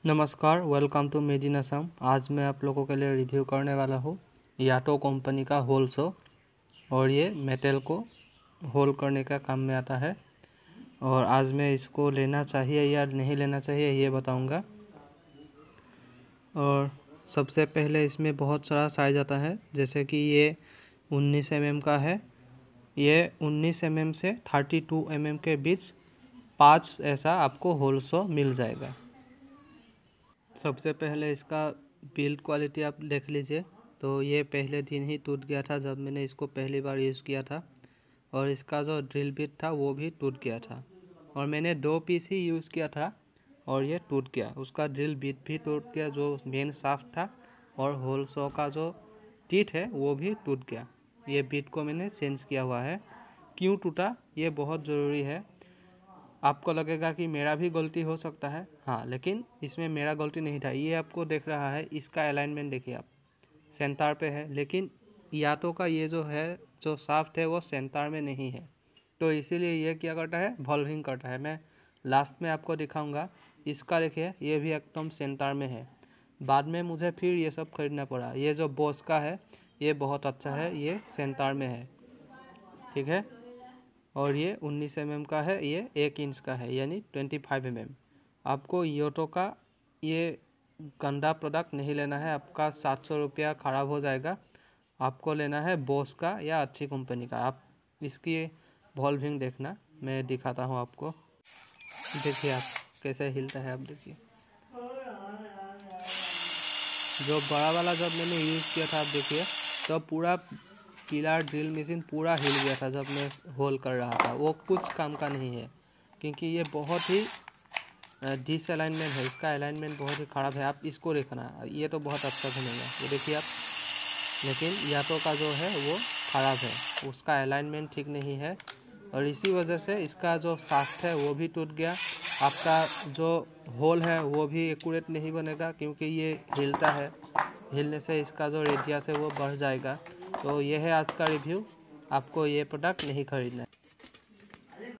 नमस्कार, welcome to made in Assam. आज मैं आप लोगों के लिए रिव्यू करने वाला हूँ याटो कंपनी का होल सो। और ये मेटल को होल करने का काम में आता है। और आज मैं इसको लेना चाहिए या नहीं लेना चाहिए ये बताऊंगा। और सबसे पहले इसमें बहुत सारा साइज आता है, जैसे कि ये 19 mm का है। ये 19 mm से 32 mm के बीच 5 ऐसा आपको होल सो मिल जाएगा। सबसे पहले इसका बिल्ड क्वालिटी आप देख लीजिए। तो ये पहले दिन ही टूट गया था जब मैंने इसको पहली बार यूज़ किया था। और इसका जो ड्रिल बिट था वो भी टूट गया था। और मैंने 2 पीस ही यूज़ किया था और ये टूट गया। उसका ड्रिल बिट भी टूट गया जो मेन शाफ्ट था, और होल सो का जो टीथ है वो भी टूट गया। ये बिट को मैंने चेंज किया हुआ है। क्यों टूटा ये बहुत ज़रूरी है। आपको लगेगा कि मेरा भी गलती हो सकता है, हाँ, लेकिन इसमें मेरा गलती नहीं था। ये आपको देख रहा है, इसका अलाइनमेंट देखिए आप, सेंटर पे है, लेकिन याटो का ये जो है जो शाफ्ट है वो सेंटर में नहीं है। तो इसीलिए ये क्या करता है, वॉल्विंग करता है। मैं लास्ट में आपको दिखाऊंगा। इसका देखिए ये भी एकदम सेंटर में है। बाद में मुझे फिर ये सब खरीदना पड़ा। ये जो बोस का है ये बहुत अच्छा है, ये सेंटर में है, ठीक है। और ये 19 mm का है, ये 1 इंच का है, यानी 25 mm। आपको याटो का ये गंदा प्रोडक्ट नहीं लेना है, आपका 700 रुपया ख़राब हो जाएगा। आपको लेना है बोस का या अच्छी कंपनी का। आप इसकी वॉल्विंग देखना, मैं दिखाता हूँ आपको। देखिए आप कैसे हिलता है, आप देखिए। जो बड़ा वाला जब मैंने यूज़ किया था, आप देखिए, तो पूरा पिलर ड्रिल मशीन पूरा हिल गया था जब मैं होल कर रहा था। वो कुछ काम का नहीं है, क्योंकि ये बहुत ही डिसअलाइनमेंट है। इसका अलाइनमेंट बहुत ही ख़राब है। आप इसको देखना, ये तो बहुत अच्छा घूमेगा, ये देखिए आप। लेकिन याटो का जो है वो ख़राब है, उसका अलाइनमेंट ठीक नहीं है। और इसी वजह से इसका जो शाफ्ट है वो भी टूट गया। आपका जो होल है वो भी एक्यूरेट नहीं बनेगा, क्योंकि ये हिलता है। हिलने से इसका जो रेडियस है वो बढ़ जाएगा। तो ये है आज का रिव्यू। आपको ये प्रोडक्ट नहीं खरीदना है।